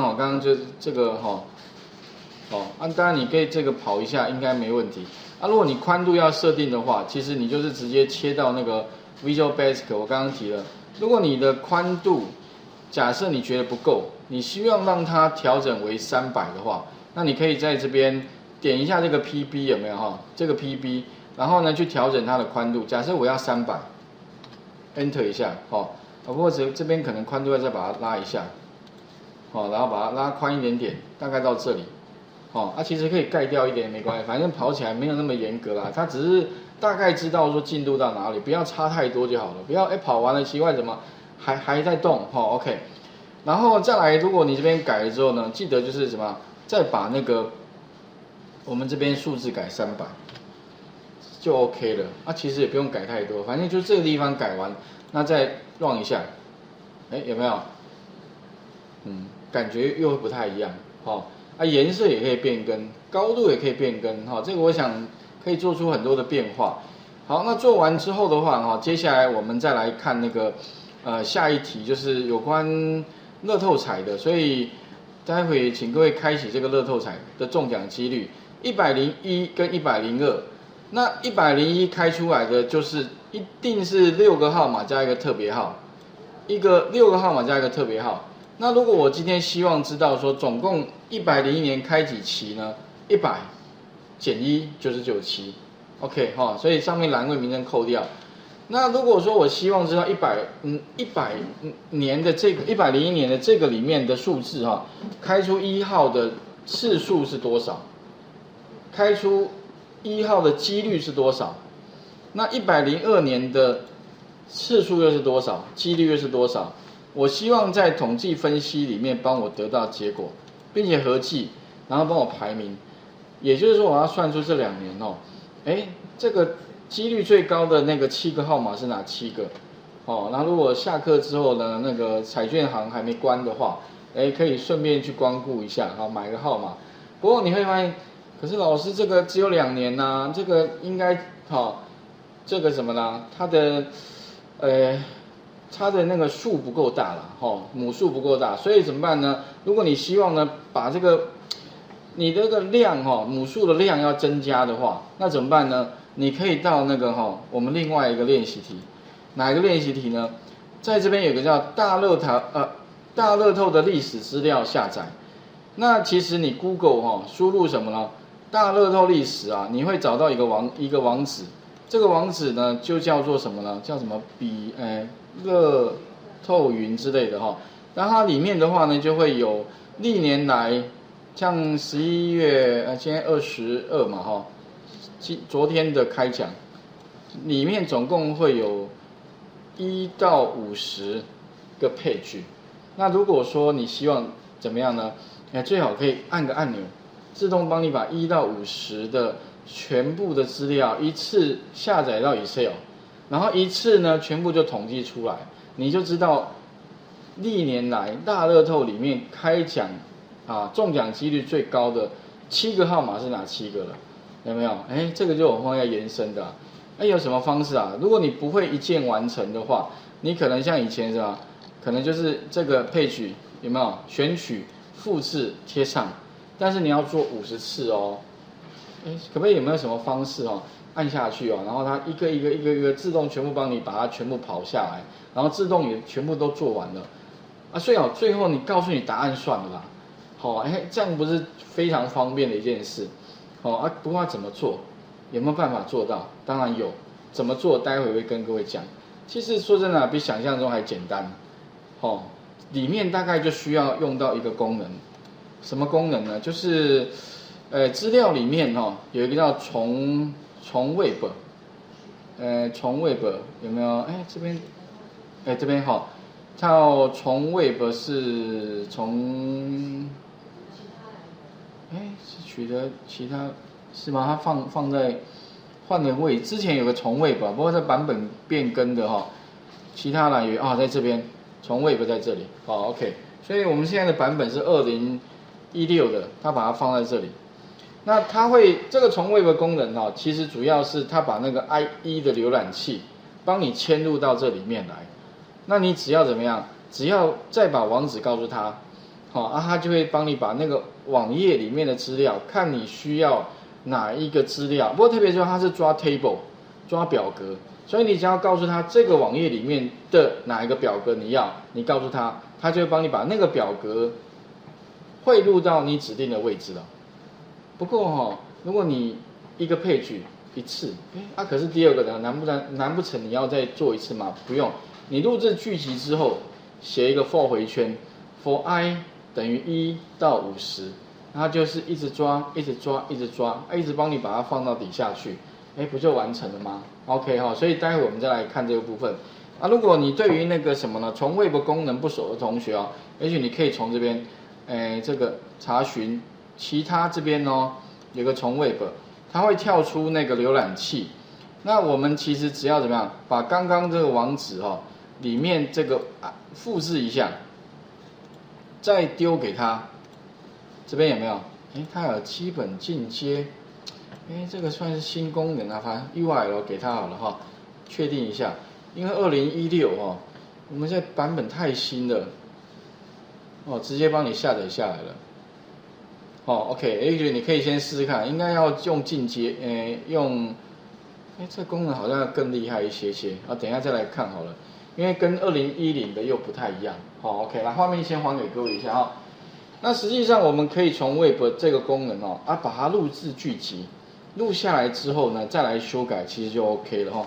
哈，刚刚就是这个哈，当然你可以这个跑一下，应该没问题。如果你宽度要设定的话，其实你就是直接切到那个 Visual Basic， 我刚刚提了，如果你的宽度假设你觉得不够，你希望让它调整为300的话，那你可以在这边点一下这个 PB 有没有哈？这个 PB， 然后呢去调整它的宽度。假设我要300，Enter 一下，不过这边可能宽度要再把它拉一下，然后把它拉宽一点点，大概到这里，其实可以盖掉一点没关系，反正跑起来没有那么严格啦，它只是大概知道说进度到哪里，不要差太多就好了，不要跑完了奇怪怎么还在动，OK， 然后再来，如果你这边改了之后呢，记得就是什么，再把那个我们这边数字改300，就 OK 了，其实也不用改太多，反正就这个地方改完，那再 run 一下，有没有？感觉又不太一样，颜色也可以变更，高度也可以变更，这个我想可以做出很多的变化。好，那做完之后的话，接下来我们再来看那个下一题，就是有关乐透彩的，所以待会请各位开启这个乐透彩的中奖几率，101跟102，那101开出来的就是一定是6个号码加一个特别号，6个号码加一个特别号。那如果我今天希望知道说总共101年开几期呢？100减1就是97 ，OK 所以上面栏位名称扣掉。那如果说我希望知道100年的这个101年的这个里面的数字开出1号的次数是多少？开出1号的几率是多少？那102年的次数又是多少？几率又是多少？我希望在统计分析里面帮我得到结果，并且合计，然后帮我排名。也就是说，我要算出这2年这个几率最高的那个7个号码是哪7个？那如果下课之后呢，那个彩券行还没关的话，可以顺便去光顾一下，买个号码。不过你会发现，可是老师这个只有2年呐，这个应该这个什么呢？它的那个数不够大了，母数不够大，所以怎么办呢？如果你希望呢把这个你这个量母数的量要增加的话，那怎么办呢？你可以到那个我们另外一个练习题，哪一个练习题呢？在这边有个叫大乐透的历史资料下载。那其实你 Google 输入什么呢？大乐透历史你会找到一个网址，这个网址呢就叫做什么呢？叫什么乐透云之类的那它里面的话呢就会有历年来，像11月今天22嘛昨天的开奖，里面总共会有1到50个 page。那如果说你希望怎么样呢？最好可以按个按钮，自动帮你把1到50的全部的资料一次下载到 Excel， 然后一次呢全部就统计出来，你就知道历年来大乐透里面开奖中奖几率最高的7个号码是哪7个了？有没有？这个就我们要延伸的有什么方式如果你不会一键完成的话，你可能像以前是吧？可能就是这个page有没有选取、复制、贴上，但是你要做50次可不可以有没有什么方式按下去然后它一个自动全部帮你把它全部跑下来，然后自动也全部都做完了所以最后你告诉你答案算了啦，这样不是非常方便的一件事不过怎么做？有没有办法做到？当然有，怎么做？待会会跟各位讲。其实说真的比想象中还简单里面大概就需要用到一个功能，什么功能呢？就是资料里面有一个叫从 Web， 从 Web 有没有？这边这边叫从 Web 是从是取得其他是吗？它放在换个位，之前有个从 Web， 不过这版本变更的其他栏有在这边从 Web 在这里OK， 所以我们现在的版本是2016的，它把它放在这里。那它会这个从 Web 功能其实主要是它把那个 IE 的浏览器帮你嵌入到这里面来。那你只要怎么样？只要再把网址告诉他好啊，它就会帮你把那个网页里面的资料，看你需要哪一个资料。不过特别说它是抓 table， 抓表格，所以你只要告诉他这个网页里面的哪一个表格你要，你告诉他，他就会帮你把那个表格汇入到你指定的位置了。不过如果你一个page一次，可是第二个呢，难不成你要再做一次吗？不用，你录制剧集之后，写一个 for 回圈 ，for i 等于1到50，它就是一直抓，一直抓，一直抓，一直帮你把它放到底下去，不就完成了吗 ？OK 所以待会我们再来看这个部分。如果你对于那个什么呢，从 Web 功能不熟的同学也许你可以从这边，这个查询其他这边有个从 Web， 它会跳出那个浏览器。那我们其实只要怎么样，把刚刚这个网址里面这个复制一下，再丢给他。这边有没有？它有基本进阶，这个算是新功能反正 URL 给他好了确定一下，因为2016我们这版本太新了，直接帮你下载下来了。OK， 你可以先试试看，应该要用进阶，这功能好像更厉害一些，等一下再来看好了，因为跟2010的又不太一样。OK， 来画面先还给各位一下那实际上我们可以从 Web 这个功能把它录制剧集，录下来之后呢，再来修改，其实就 OK 了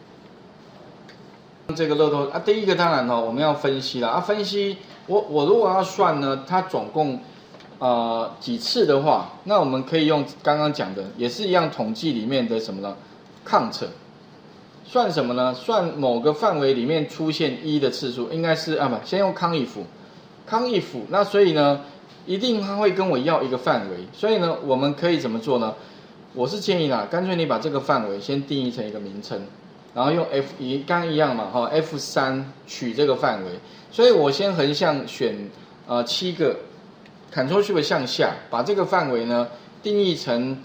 这个乐透第一个当然我们要分析了分析我如果要算呢，它总共几次的话，那我们可以用刚刚讲的，也是一样统计里面的什么呢 ？count 算什么呢？算某个范围里面出现1的次数，应该是先用 conif， 那所以呢，一定它会跟我要一个范围，所以呢，我们可以怎么做呢？我是建议干脆你把这个范围先定义成一个名称，然后用 F1， 刚刚一样嘛F3 取这个范围，所以我先横向选7个。Ctrl Shift 向下，把这个范围呢定义成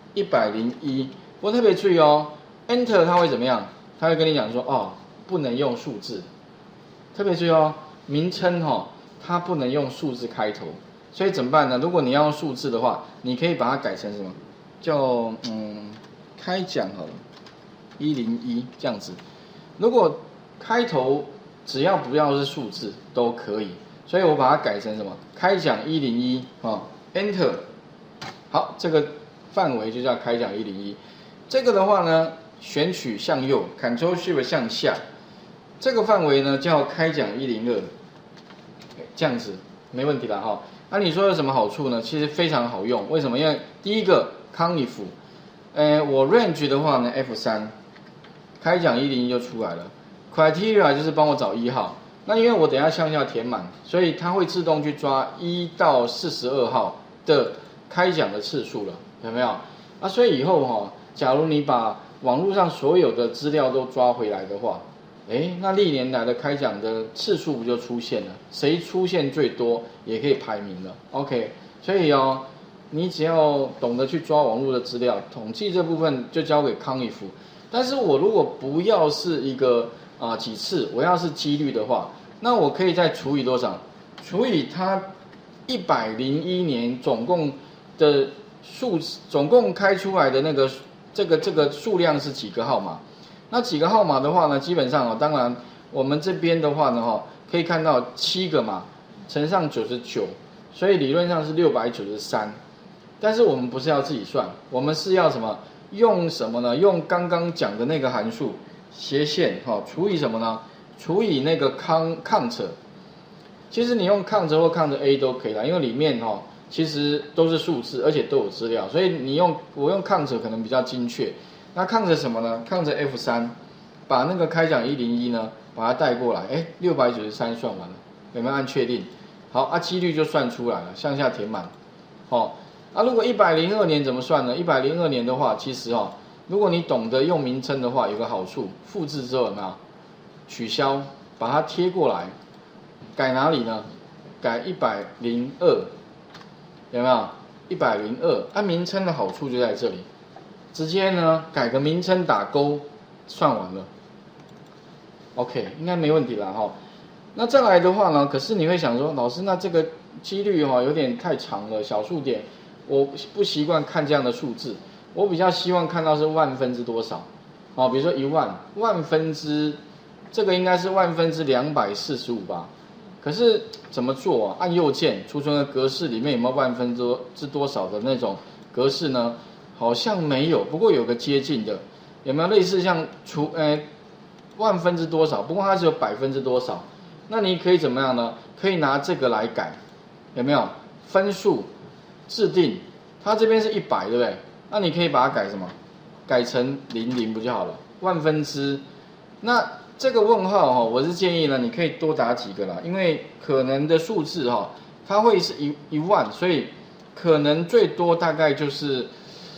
101。不过特别注意Enter 它会怎么样？它会跟你讲说不能用数字。特别注意名称它不能用数字开头，所以怎么办呢？如果你要用数字的话，你可以把它改成什么？叫开讲好了，101这样子。如果开头只要不要是数字都可以。所以我把它改成什么？开讲101 Enter， 好，这个范围就叫开讲101。这个的话呢，选取向右 ，Ctrl Shift 向下，这个范围呢叫开讲102，这样子没问题了那你说有什么好处呢？其实非常好用，为什么？因为第一个 conif， 我 range 的话呢 F3， 开讲101就出来了 ，criteria 就是帮我找1号。那因为我等一下向下填满，所以它会自动去抓1到42号的开讲的次数了，有没有？所以以后假如你把网络上所有的资料都抓回来的话，那历年来的开讲的次数不就出现了？谁出现最多也可以排名了。OK， 所以你只要懂得去抓网络的资料，统计这部分就交给conif。但是我如果不要是一个几次，我要是几率的话，那我可以再除以多少？除以它101年总共的总共开出来的那个这个数量是几个号码？那几个号码的话呢，基本上当然我们这边的话呢可以看到7个嘛，乘上99，所以理论上是693。但是我们不是要自己算，我们是要什么？用什么呢？用刚刚讲的那个函数。斜线除以什么呢？除以那个count， 其实你用 count 或 count A 都可以啦，因为里面其实都是数字，而且都有资料，所以我用 count 可能比较精确。那 count 什么呢？ count F3， 把那个开讲101呢，把它带过来，693算完了，有没有按确定？好几率就算出来了，向下填满。如果102年怎么算呢？102年的话，其实如果你懂得用名称的话，有个好处，复制之后呢，取消，把它贴过来，改哪里呢？改102，有没有？102，名称的好处就在这里，直接呢改个名称打勾，算完了。OK， 应该没问题啦那再来的话呢，可是你会想说，老师，那这个几率有点太长了，小数点，我不习惯看这样的数字，我比较希望看到是万分之多少，比如说10000，万分之，这个应该是万分之245吧。可是怎么做啊？按右键储存的格式里面有没有万分之多少的那种格式呢？好像没有，不过有个接近的，有没有类似像万分之多少？不过它只有百分之多少。那你可以怎么样呢？可以拿这个来改，有没有？分数制定，它这边是100，对不对？那你可以把它改什么？改成00不就好了？万分之，那这个问号我是建议呢，你可以多打几个啦，因为可能的数字它会是一万，所以可能最多大概就是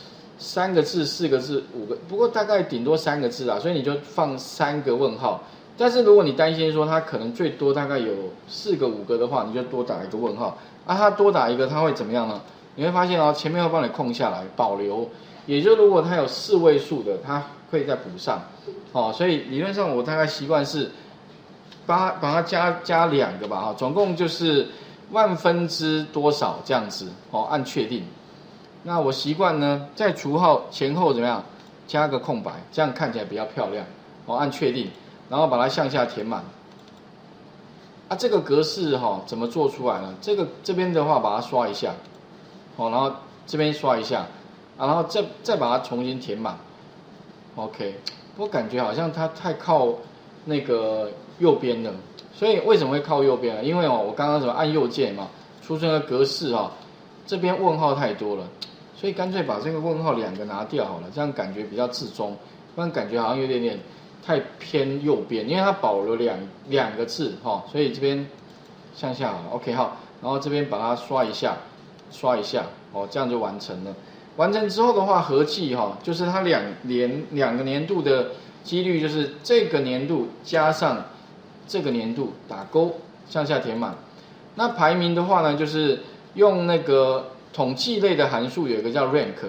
3个字、4个字、5个，不过大概顶多3个字啦，所以你就放3个问号。但是如果你担心说它可能最多大概有4个、5个的话，你就多打一个问号。它多打一个，它会怎么样呢？你会发现前面会帮你空下来保留，也就如果它有4位数的，它会再补上。所以理论上我大概习惯是把它加2个吧，总共就是万分之多少这样子，按确定。那我习惯呢，在除号前后怎么样，加个空白，这样看起来比较漂亮。按确定，然后把它向下填满。这个格式怎么做出来呢？这边的话把它刷一下，然后这边刷一下，然后再把它重新填满。OK， 我感觉好像它太靠那个右边了，所以为什么会靠右边呢？因为我刚刚按右键嘛，储存的格式这边问号太多了，所以干脆把这个问号2个拿掉好了，这样感觉比较至中，不然感觉好像有点太偏右边，因为它保留两个字所以这边向下好了 ，OK 好，然后这边把它刷一下，这样就完成了。完成之后的话，合计就是它两个年度的几率，就是这个年度加上这个年度打勾，向下填满。那排名的话呢，就是用那个统计类的函数，有一个叫 rank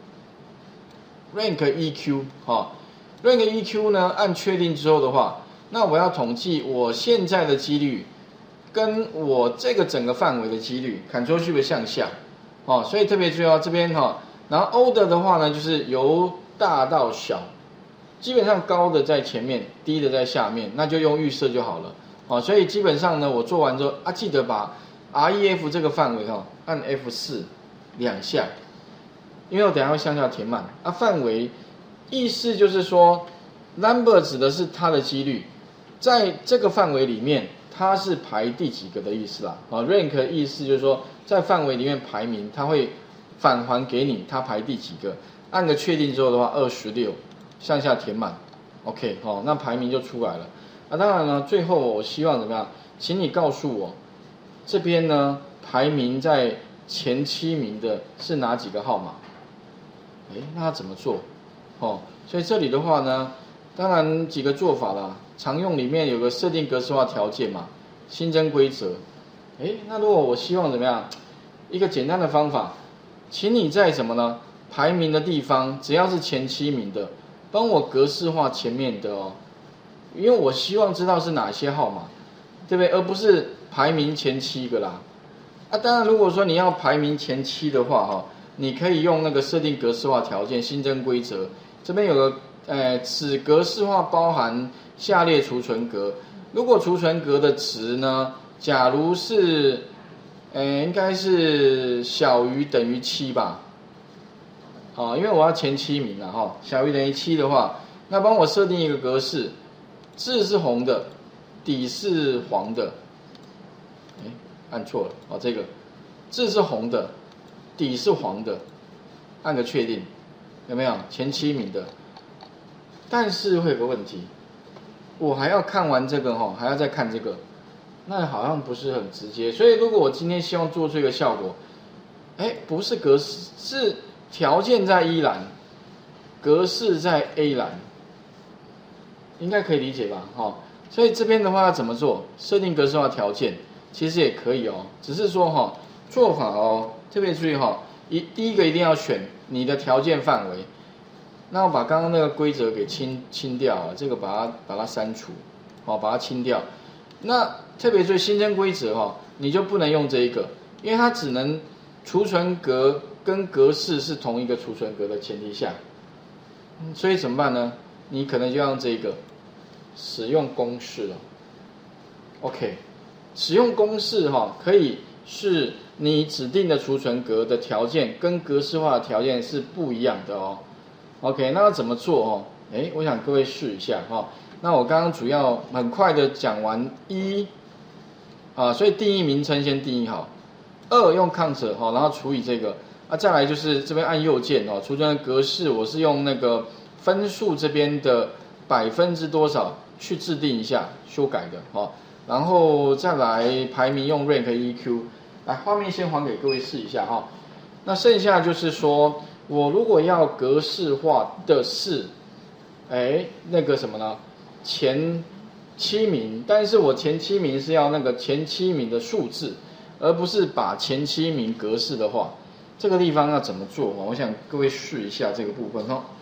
EQ rank EQ 呢，按确定之后的话，那我要统计我现在的几率跟我这个整个范围的几率，Ctrl Shift向下所以特别注意这边然后 order 的话呢，就是由大到小，基本上高的在前面，低的在下面，那就用预设就好了所以基本上呢，我做完之后记得把 REF 这个范围按 F4 2下，因为我等一下会向下填满范围意思就是说 number 指的是它的几率，在这个范围里面它是排第几个的意思啦rank 意思就是说在范围里面排名，它会返还给你它排第几个，按个确定之后的话26向下填满 OK 那排名就出来了当然呢，最后我希望怎么样，请你告诉我这边呢排名在前7名的是哪几个号码？那它怎么做所以这里的话呢，当然几个做法啦，常用里面有个设定格式化条件嘛，新增规则那如果我希望怎么样，一个简单的方法，请你在什么呢？排名的地方，只要是前7名的，帮我格式化前面的因为我希望知道是哪些号码，对不对？而不是排名前7个啦。当然，如果说你要排名前7的话你可以用那个设定格式化条件新增规则，这边有个此格式化包含下列储存格，如果储存格的值呢，假如是应该是小于等于7吧因为我要前7名了小于等于7的话，那帮我设定一个格式，字是红的，底是黄的按错了这个字是红的，底是黄的，按个确定，有没有前7名的？但是会有个问题，我还要看完这个还要再看这个，那好像不是很直接。所以如果我今天希望做出一个效果，不是格式，是条件在E栏，格式在A栏，应该可以理解吧所以这边的话要怎么做？设定格式化条件其实也可以只是说做法特别注意第一个一定要选你的条件范围。那我把刚刚那个规则给清掉这个把它删除把它清掉。那特别注意新增规则你就不能用这一个， 因为它只能储存格跟格式是同一个储存格的前提下，所以怎么办呢？你可能就用这个使用公式了。OK， 使用公式可以是你指定的储存格的条件跟格式化的条件是不一样的哦。OK， 那要怎么做哦？我想各位试一下哈。那我刚刚主要很快的讲完所以定义名称先定义好。2用 count 然后除以这个再来就是这边按右键储存的格式我是用那个分数这边的%多少去制定一下修改的然后再来排名用 rank EQ， 来画面先还给各位试一下哈。那剩下就是说我如果要格式化的是那个什么呢？前7名，但是我前7名是要那个前7名的数字，而不是把前7名格式的话，这个地方要怎么做？我想各位试一下这个部分哈。